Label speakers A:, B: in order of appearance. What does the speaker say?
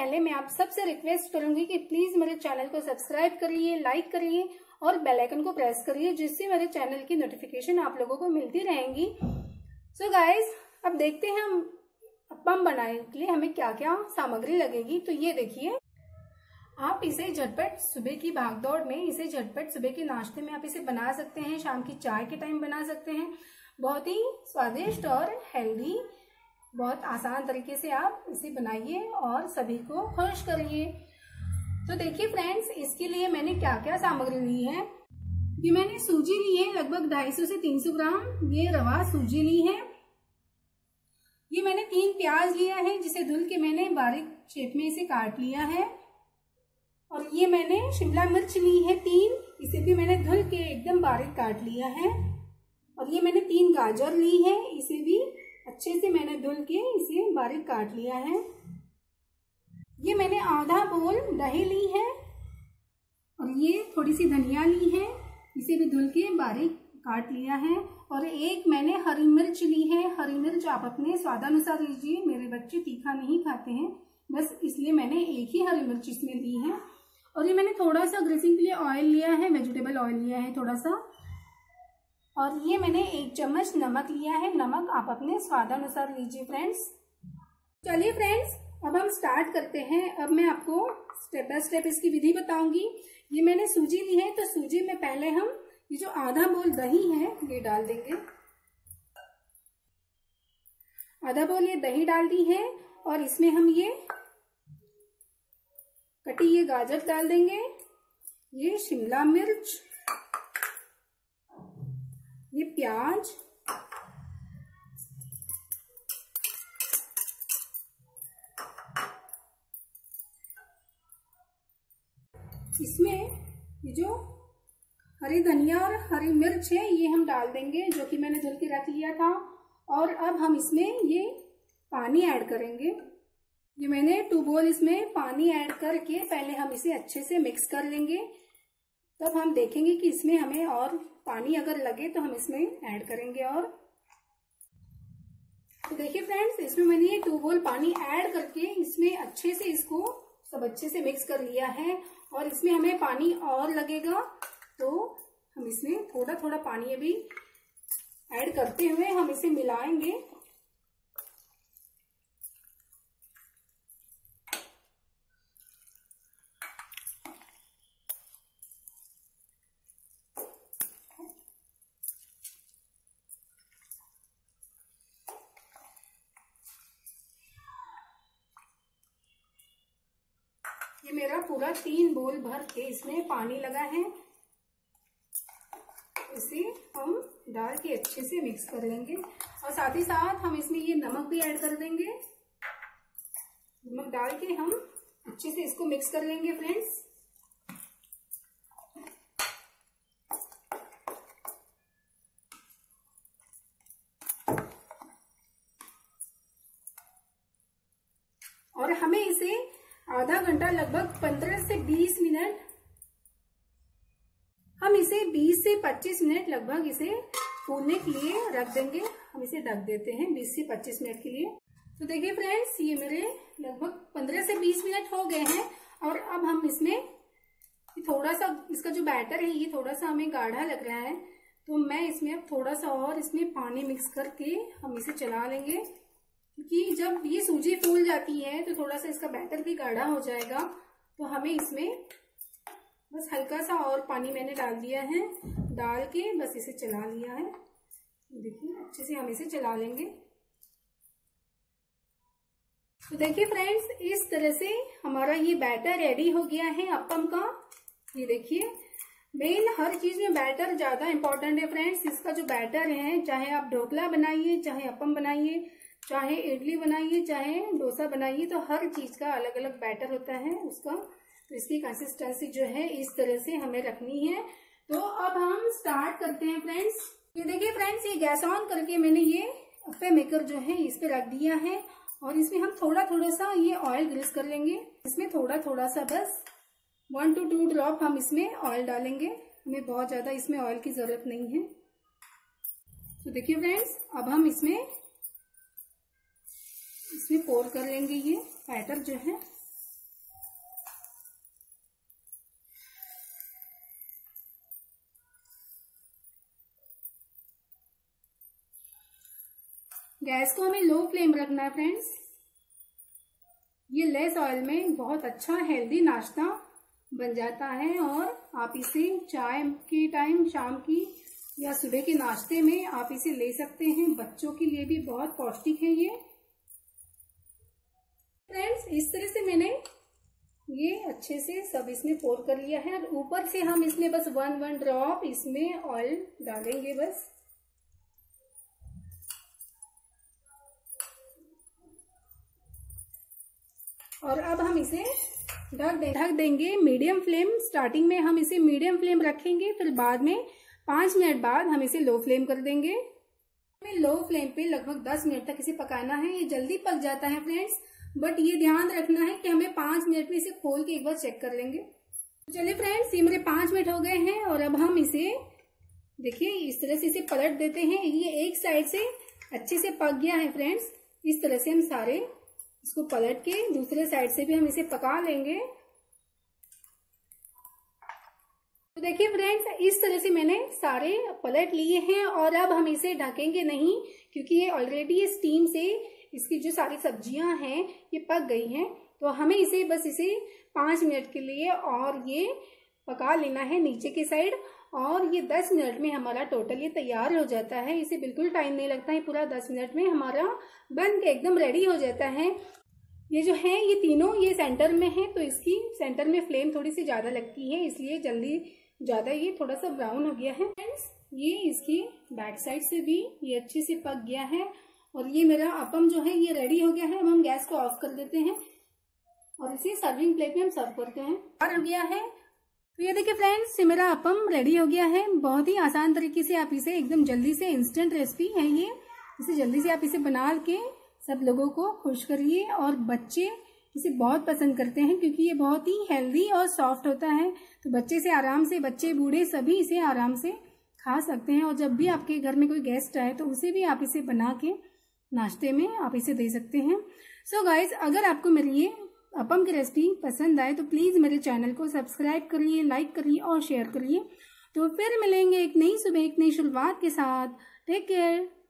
A: पहले मैं आप सबसे रिक्वेस्ट करूंगी कि प्लीज मेरे चैनल को सब्सक्राइब करिए, लाइक करिए और बेल आइकन को प्रेस करिए, जिससे मेरे चैनल की नोटिफिकेशन आप लोगों को मिलती रहेंगी। सो गाइज, अब देखते हैं हम अप्पम बनाने के लिए हमें क्या क्या सामग्री लगेगी। तो ये देखिए, आप इसे झटपट सुबह की भागदौड़ में, इसे झटपट सुबह के नाश्ते में आप इसे बना सकते हैं, शाम की चाय के टाइम बना सकते हैं। बहुत ही स्वादिष्ट और हेल्दी, बहुत आसान तरीके से आप इसे बनाइए और सभी को खुश करिए। तो देखिए फ्रेंड्स, इसके लिए मैंने क्या क्या सामग्री ली है। ये मैंने सूजी ली है लगभग 250 से 300 ग्राम, ये रवा सूजी ली है। ये मैंने 3 प्याज लिया है, जिसे धुल के मैंने बारीक शेप में इसे काट लिया है। और ये मैंने शिमला मिर्च ली है 3, इसे भी मैंने धुल के एकदम बारीक काट लिया है। और ये मैंने 3 गाजर ली है, इसे भी अच्छे से मैंने धुल के इसे बारीक काट लिया है। ये मैंने आधा बोल दही ली है और ये थोड़ी सी धनिया ली है, इसे भी धुल के बारीक काट लिया है। और एक मैंने हरी मिर्च ली है। हरी मिर्च आप अपने स्वादानुसार लीजिए, मेरे बच्चे तीखा नहीं खाते हैं, बस इसलिए मैंने एक ही हरी मिर्च इसमें ली है। और ये मैंने थोड़ा सा ग्रीसिंग के लिए ऑयल लिया है, वेजिटेबल ऑयल लिया है थोड़ा सा। और ये मैंने 1 चम्मच नमक लिया है, नमक आप अपने स्वादानुसार लीजिए फ्रेंड्स। चलिए फ्रेंड्स, अब हम स्टार्ट करते हैं। अब मैं आपको स्टेप बाय स्टेप इसकी विधि बताऊंगी। ये मैंने सूजी ली है, तो सूजी में पहले हम ये जो आधा बोल दही है ये डाल देंगे। आधा बोल ये दही डाल दी है और इसमें हम ये कटी ये गाजर डाल देंगे, ये शिमला मिर्च, ये प्याज, इसमें ये जो हरी धनिया और हरी मिर्च है ये हम डाल देंगे, जो कि मैंने धुल के रख लिया था। और अब हम इसमें ये पानी ऐड करेंगे। ये मैंने 2 बोल इसमें पानी ऐड करके पहले हम इसे अच्छे से मिक्स कर लेंगे। तब हम देखेंगे कि इसमें हमें और पानी अगर लगे तो हम इसमें ऐड करेंगे। और तो देखिए फ्रेंड्स, इसमें मैंने ये 2 बोल पानी ऐड करके इसमें अच्छे से इसको सब अच्छे से मिक्स कर लिया है। और इसमें हमें पानी और लगेगा, तो हम इसमें थोड़ा थोड़ा पानी अभी ऐड करते हुए हम इसे मिलाएंगे। ये मेरा पूरा 3 बोल भर के इसमें पानी लगा है, इसे हम डाल के अच्छे से मिक्स कर लेंगे। और साथ ही साथ हम इसमें ये नमक भी ऐड कर देंगे। नमक डाल के हम अच्छे से इसको मिक्स कर लेंगे फ्रेंड्स। और हमें इसे आधा घंटा, लगभग 15 से 20 मिनट, हम इसे 20 से 25 मिनट लगभग इसे फूलने के लिए रख देंगे। हम इसे ढक देते हैं 20 से 25 मिनट के लिए। तो देखिए फ्रेंड्स, ये मेरे लगभग 15 से 20 मिनट हो गए हैं। और अब हम इसमें थोड़ा सा, इसका जो बैटर है ये थोड़ा सा हमें गाढ़ा लग रहा है, तो मैं इसमें अब थोड़ा सा और इसमें पानी मिक्स करके हम इसे चला लेंगे। क्योंकि जब ये सूजी फूल जाती है तो थोड़ा सा इसका बैटर भी गाढ़ा हो जाएगा। तो हमें इसमें बस हल्का सा और पानी मैंने डाल दिया है, डाल के बस इसे चला लिया है। देखिए अच्छे से हम इसे चला लेंगे। तो देखिए फ्रेंड्स, इस तरह से हमारा ये बैटर रेडी हो गया है अप्पम का। ये देखिए, मेन हर चीज में बैटर ज्यादा इंपॉर्टेंट है फ्रेंड्स। इसका जो बैटर है, चाहे आप ढोकला बनाइए, चाहे अप्पम बनाइए, चाहे इडली बनाइए, चाहे डोसा बनाइए, तो हर चीज का अलग अलग बैटर होता है उसका। तो इसकी कंसिस्टेंसी जो है इस तरह से हमें रखनी है। तो अब हम स्टार्ट करते हैं फ्रेंड्स। ये देखिए फ्रेंड्स, ये गैस ऑन करके मैंने ये अप्पे मेकर जो है इस पे रख दिया है। और इसमें हम थोड़ा थोड़ा सा ये ऑयल ग्रीस कर लेंगे। इसमें थोड़ा थोड़ा सा बस 1 to 2 ड्रॉप हम इसमें ऑयल डालेंगे। हमें बहुत ज्यादा इसमें ऑयल की जरूरत नहीं है। तो देखिए फ्रेंड्स, अब हम इसमें पोर कर लेंगे ये बैटर जो है। गैस को हमें लो फ्लेम रखना है फ्रेंड्स। ये लेस ऑयल में बहुत अच्छा हेल्दी नाश्ता बन जाता है और आप इसे चाय के टाइम, शाम की या सुबह के नाश्ते में आप इसे ले सकते हैं। बच्चों के लिए भी बहुत पौष्टिक है ये। फ्रेंड्स, इस तरह से मैंने ये अच्छे से सब इसमें पोर कर लिया है और ऊपर से हम इसमें बस वन ड्रॉप इसमें ऑयल डालेंगे बस। और अब हम इसे ढक देंगे मीडियम फ्लेम। स्टार्टिंग में हम इसे मीडियम फ्लेम रखेंगे, फिर बाद में 5 मिनट बाद हम इसे लो फ्लेम कर देंगे। हमें लो फ्लेम पे लगभग 10 मिनट तक इसे पकाना है। ये जल्दी पक जाता है फ्रेंड्स, बट ये ध्यान रखना है कि हमें 5 मिनट में इसे खोल के एक बार चेक कर लेंगे। चलिए फ्रेंड्स, ये मेरे 5 मिनट हो गए हैं और अब हम इसे देखिए इस तरह से इसे पलट देते हैं। ये एक साइड से अच्छे से पक गया है फ्रेंड्स। इस तरह से हम सारे इसको पलट के दूसरे साइड से भी हम इसे पका लेंगे। तो देखिए फ्रेंड्स, इस तरह से मैंने सारे पलट लिए हैं और अब हम इसे ढकेंगे नहीं, क्योंकि ये ऑलरेडी स्टीम से इसकी जो सारी सब्जियां हैं ये पक गई हैं। तो हमें इसे बस 5 मिनट के लिए और ये पका लेना है नीचे की साइड। और ये 10 मिनट में हमारा टोटल ये तैयार हो जाता है। इसे बिल्कुल टाइम नहीं लगता है, पूरा 10 मिनट में हमारा बन के एकदम रेडी हो जाता है। ये जो है ये तीनों ये सेंटर में है, तो इसकी सेंटर में फ्लेम थोड़ी सी ज्यादा लगती है, इसलिए जल्दी ज्यादा ये थोड़ा सा ब्राउन हो गया है। फ्रेंड्स, ये इसकी बैक साइड से भी ये अच्छे से पक गया है और ये मेरा अपम जो है ये रेडी हो गया है। अब हम गैस को ऑफ कर देते हैं और इसे सर्विंग प्लेट में हम सर्व करते हैं। तैयार हो गया है। तो ये देखिए फ्रेंड्स, ये मेरा अपम रेडी हो गया है। बहुत ही आसान तरीके से आप इसे एकदम जल्दी से, इंस्टेंट रेसिपी है ये, इसे जल्दी से आप इसे बना के सब लोगों को खुश करिए। और बच्चे इसे बहुत पसंद करते हैं क्योंकि ये बहुत ही हेल्दी और सॉफ्ट होता है। तो बच्चे से आराम से, बच्चे बूढ़े सभी इसे आराम से खा सकते हैं। और जब भी आपके घर में कोई गेस्ट आए तो उसे भी आप इसे बना के नाश्ते में आप इसे दे सकते हैं। सो गाइज, अगर आपको मेरी ये अपम की रेसिपी पसंद आए तो प्लीज मेरे चैनल को सब्सक्राइब करिए, लाइक करिए और शेयर करिए। तो फिर मिलेंगे एक नई सुबह, एक नई शुरुआत के साथ। Take care.